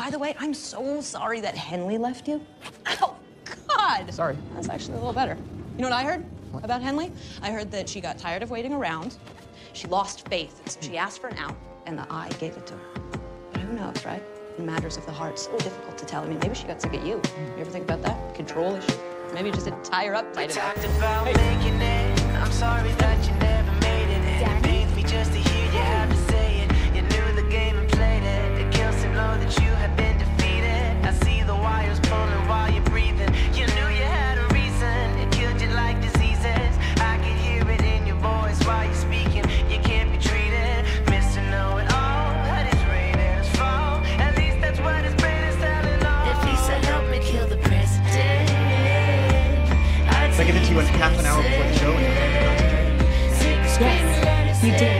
by the way, I'm so sorry that Henley left you. Oh, God. Sorry. That's actually a little better. You know what I heard about Henley? I heard that she got tired of waiting around. She lost faith, and so she asked for an out, and the eye gave it to her. But who knows, right? In matters of the heart, so difficult to tell. I mean, maybe she got sick of you. You ever think about that? Control issue. Maybe you just didn't tie her up tight enough. Talked about making it. I'm sorry that you never made it. And it pains me just to hear you have to say it. You knew the game and played it. It kills to know that you have been defeated. I see the wires pulling while you're breathing. You knew you had a reason. It killed you like diseases. I can hear it in your voice while you're speaking. You can't be treated. Mr. Know-it-all. Had his rain and his fall. At least that's what his brain is telling all. If he said help me kill the president, It's like I did to you in half an hour before the show and you concentrate. yes, you did.